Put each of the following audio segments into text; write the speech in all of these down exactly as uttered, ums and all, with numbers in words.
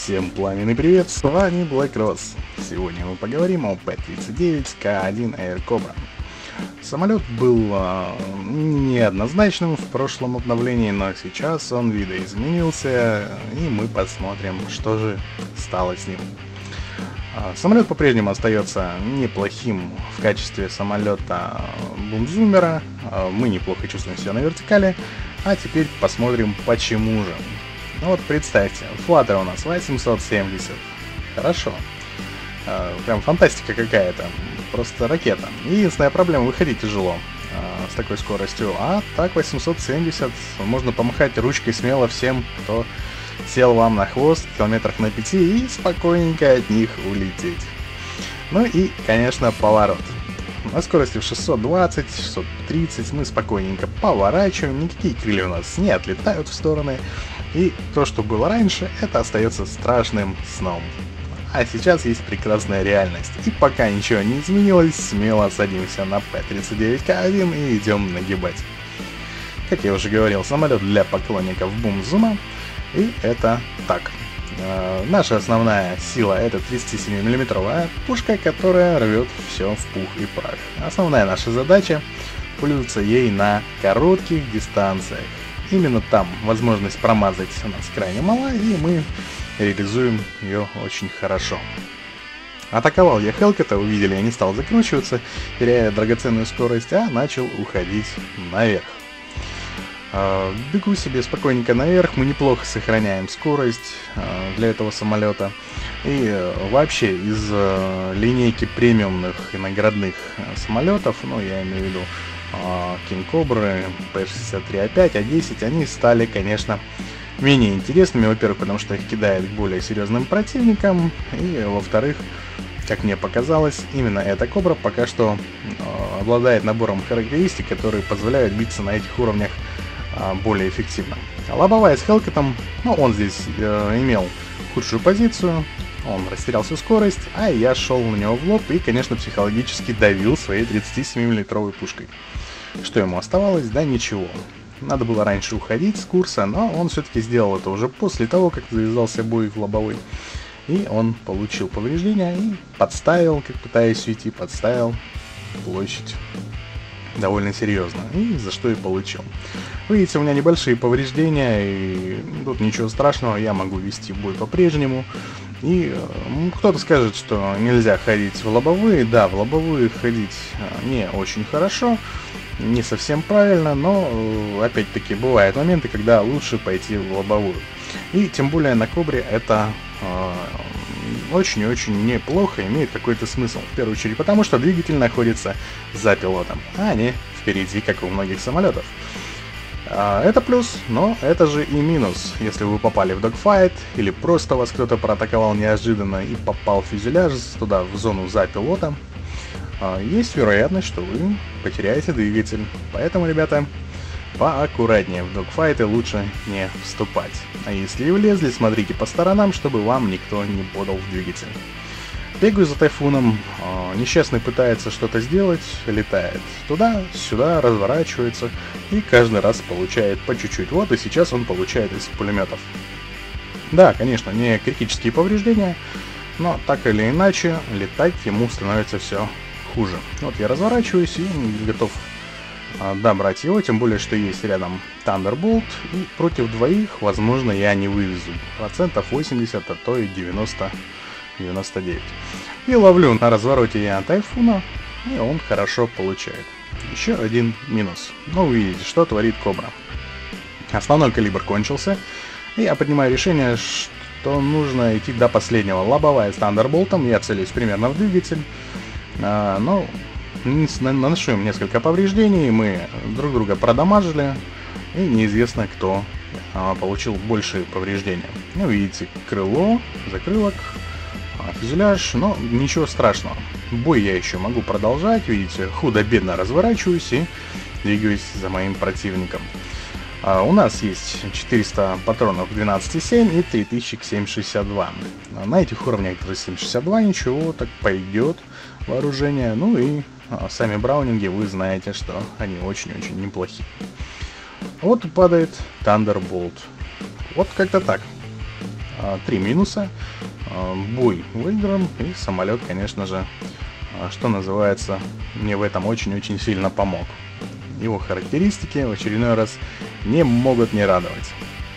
Всем пламенный привет, с вами Black Rose. Сегодня мы поговорим о Пэ тридцать девять Ка один Air Cobra. Самолет был э, неоднозначным в прошлом обновлении, но сейчас он видоизменился, и мы посмотрим, что же стало с ним. Самолет по-прежнему остается неплохим в качестве самолета бумзумера. Мы неплохо чувствуем себя на вертикали. А теперь посмотрим, почему же. Ну вот представьте, флаттер у нас восемьсот семьдесят. Хорошо. Прям фантастика какая-то. Просто ракета. Единственная проблема — выходить тяжело с такой скоростью. А так восемьсот семьдесят. Можно помахать ручкой смело всем, кто сел вам на хвост километрах на пяти, и спокойненько от них улететь. Ну и, конечно, поворот. На скорости в шестьсот двадцать — шестьсот тридцать мы спокойненько поворачиваем, никакие крылья у нас не отлетают в стороны. И то, что было раньше, это остается страшным сном. А сейчас есть прекрасная реальность. И пока ничего не изменилось, смело садимся на Пэ тридцать девять Ка один и идем нагибать. Как я уже говорил, самолет для поклонников бумзума. И это так. Э, наша основная сила — это тридцатисемимиллиметровая пушка, которая рвет все в пух и прах. Основная наша задача — пользоваться ей на коротких дистанциях. Именно там возможность промазать у нас крайне мала, и мы реализуем ее очень хорошо. Атаковал я Хелкета, увидели, я не стал закручиваться, теряя драгоценную скорость, а начал уходить наверх. Бегу себе спокойненько наверх, мы неплохо сохраняем скорость для этого самолета. И вообще из линейки премиумных и наградных самолетов, ну я имею в виду King Cobra, Пэ шестьдесят три А пять, А десять, они стали, конечно, менее интересными. Во-первых, потому что их кидает к более серьезным противникам, и во-вторых, как мне показалось, именно эта Cobra пока что обладает набором характеристик, которые позволяют биться на этих уровнях более эффективно. Лобовая с Хелкетом, ну, он здесь э, имел худшую позицию, он растерял всю скорость, а я шел на него в лоб и, конечно, психологически давил своей тридцатисемимиллиметровой пушкой. Что ему оставалось? Да ничего. Надо было раньше уходить с курса, но он все-таки сделал это уже после того, как завязался бой в лобовой. И он получил повреждения и подставил, как пытаясь уйти, подставил площадь довольно серьезно, и за что и получил. Вы видите, у меня небольшие повреждения, и тут ничего страшного, я могу вести бой по-прежнему. И э, кто-то скажет, что нельзя ходить в лобовые. Да, в лобовые ходить не очень хорошо, не совсем правильно, но э, опять-таки бывают моменты, когда лучше пойти в лобовую. И тем более на Кобре это очень-очень неплохо, имеет какой-то смысл. В первую очередь потому, что двигатель находится за пилотом, а не впереди, как у многих самолетов. Это плюс, но это же и минус. Если вы попали в догфайт, или просто вас кто-то проатаковал неожиданно и попал в фюзеляж туда, в зону за пилотом, есть вероятность, что вы потеряете двигатель. Поэтому, ребята, поаккуратнее, в догфайты лучше не вступать. А если и влезли, смотрите по сторонам, чтобы вам никто не подал в двигатель. Бегаю за Тайфуном, несчастный пытается что-то сделать, летает туда-сюда, разворачивается и каждый раз получает по чуть-чуть. Вот и сейчас он получает из пулеметов. Да, конечно, не критические повреждения, но так или иначе летать ему становится все хуже. Вот я разворачиваюсь и готов добрать его, тем более, что есть рядом Thunderbolt, и против двоих, возможно, я не вывезу процентов восемьдесят, а то и девяносто девяносто девять. И ловлю на развороте я Тайфуна, и он хорошо получает. Еще один минус. Но вы видите, что творит Кобра. Основной калибр кончился, и я принимаю решение, что нужно идти до последнего. Лобовая с Thunderbolt'ом, я целюсь примерно в двигатель, а, но наношу им несколько повреждений, мы друг друга продамажили, и неизвестно, кто а, получил большие повреждения. Ну, видите, крыло, закрылок, фюзеляж, но ничего страшного. Бой я еще могу продолжать, видите, худо-бедно разворачиваюсь и двигаюсь за моим противником. А, у нас есть четыреста патронов двенадцать и семь и три тысячи к семь шестьдесят два. На этих уровнях даже семь шестьдесят два ничего, так пойдет вооружение. Ну и а, сами браунинги, вы знаете, что они очень-очень неплохие. Вот падает Thunderbolt. Вот как-то так. Три минуса. Бой выигран, и самолет, конечно же, что называется, мне в этом очень-очень сильно помог. Его характеристики в очередной раз не могут не радовать.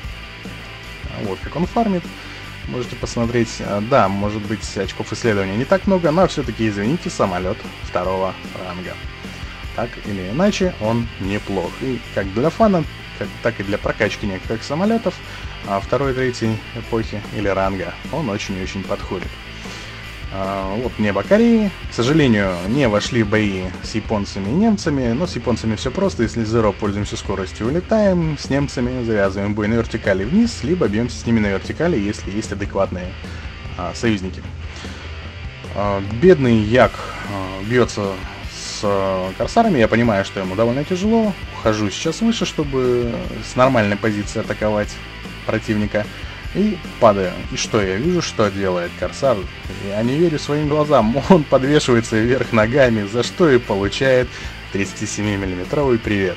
Вот как он фармит. Можете посмотреть. Да, может быть, очков исследования не так много, но все-таки, извините, самолет второго ранга. Так или иначе, он неплох. И как для фана, как, так и для прокачки некоторых самолетов а второй, третьей эпохи или ранга он очень и очень подходит. А, вот небо Кореи. К сожалению, не вошли бои с японцами и немцами, но с японцами все просто. Если Zero пользуемся скоростью, улетаем, с немцами завязываем бой на вертикали вниз, либо бьемся с ними на вертикали, если есть адекватные а, союзники. А, бедный Як а, бьется с а, корсарами, я понимаю, что ему довольно тяжело. Ухожу сейчас выше, чтобы с нормальной позиции атаковать противника. И падаю. И что я вижу, что делает корсар? Я не верю своим глазам. Он подвешивается вверх ногами, за что и получает тридцатисемимиллиметровый привет.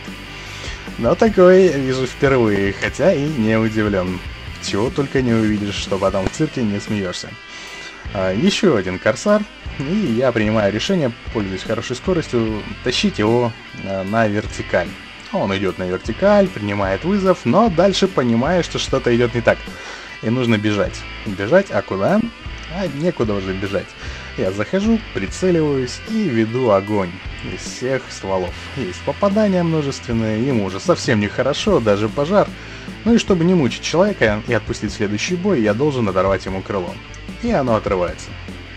Но такое я вижу впервые, хотя и не удивлен. Чего только не увидишь, что потом в цирке не смеешься. А, еще один корсар. И я принимаю решение, пользуясь хорошей скоростью, тащить его а, на вертикаль. Он идет на вертикаль, принимает вызов, но дальше понимает, что что-то идет не так. И нужно бежать. Бежать, а куда? А некуда уже бежать. Я захожу, прицеливаюсь и веду огонь из всех стволов. Есть попадания множественные, ему уже совсем нехорошо, даже пожар. Ну и чтобы не мучить человека и отпустить следующий бой, я должен оторвать ему крыло. И оно отрывается.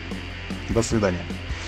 До свидания.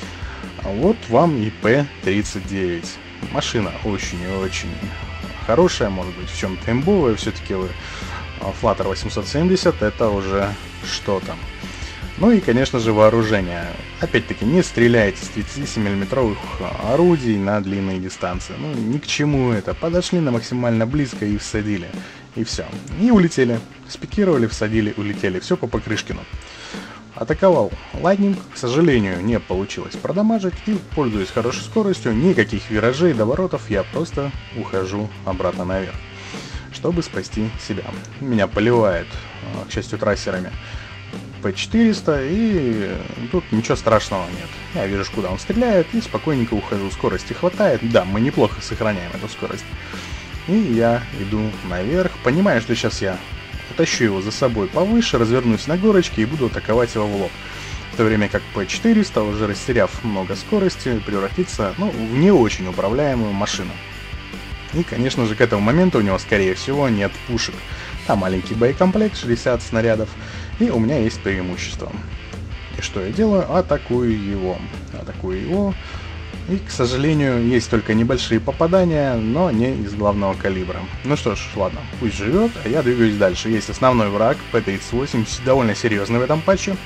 А вот вам и Пэ тридцать девять. Машина очень и очень хорошая, может быть, в чем-то имбовая, все-таки вы Flutter восемьсот семьдесят это уже что-то. Ну и, конечно же, вооружение. Опять-таки, не стреляйте с тридцатисемимиллиметровых орудий на длинные дистанции. Ну, ни к чему это. Подошли на максимально близко и всадили. И все. И улетели. Спикировали, всадили, улетели. Все по Покрышкину. Атаковал Lightning, к сожалению, не получилось продамажить, и, пользуясь хорошей скоростью, никаких виражей, доворотов, я просто ухожу обратно наверх, чтобы спасти себя. Меня поливает, к счастью, трассерами Пэ четыреста, и тут ничего страшного нет. Я вижу, куда он стреляет, и спокойненько ухожу. Скорости хватает, да, мы неплохо сохраняем эту скорость. И я иду наверх, понимаю, что сейчас я утащу его за собой повыше, развернусь на горочке и буду атаковать его в лоб. В то время как Пэ четыреста, уже растеряв много скорости, превратится, ну, в не очень управляемую машину. И, конечно же, к этому моменту у него, скорее всего, нет пушек. Там маленький боекомплект, шестьдесят снарядов, и у меня есть преимущество. И что я делаю? Атакую его. Атакую его. И, к сожалению, есть только небольшие попадания, но не из главного калибра. Ну что ж, ладно, пусть живет, а я двигаюсь дальше. Есть основной враг, Пэ тридцать восемь, довольно серьезный в этом патче.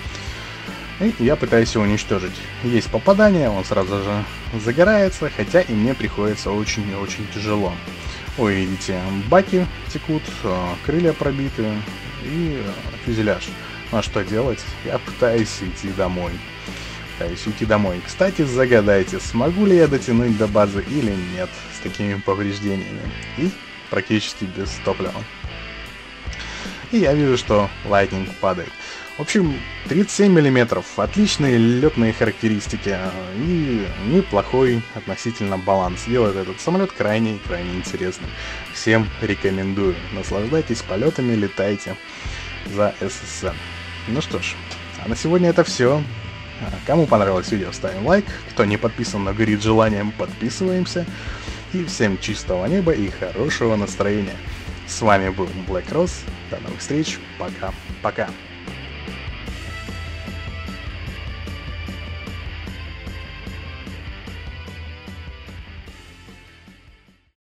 И я пытаюсь его уничтожить. Есть попадание, он сразу же загорается, хотя и мне приходится очень и очень тяжело. Ой, видите, баки текут, крылья пробиты и фюзеляж. Ну а что делать? Я пытаюсь идти домой. Пытаюсь уйти домой. Кстати, загадайте, смогу ли я дотянуть до базы или нет с такими повреждениями. И практически без топлива. И я вижу, что Lightning падает. В общем, тридцать семь миллиметров, отличные летные характеристики и неплохой относительно баланс. Делает этот самолет крайне-крайне интересным. Всем рекомендую. Наслаждайтесь полетами, летайте за эс эс эн. Ну что ж, а на сегодня это все. Кому понравилось видео, ставим лайк. Кто не подписан, но горит желанием, подписываемся. И всем чистого неба и хорошего настроения. С вами был Black Rose. До новых встреч. Пока-пока.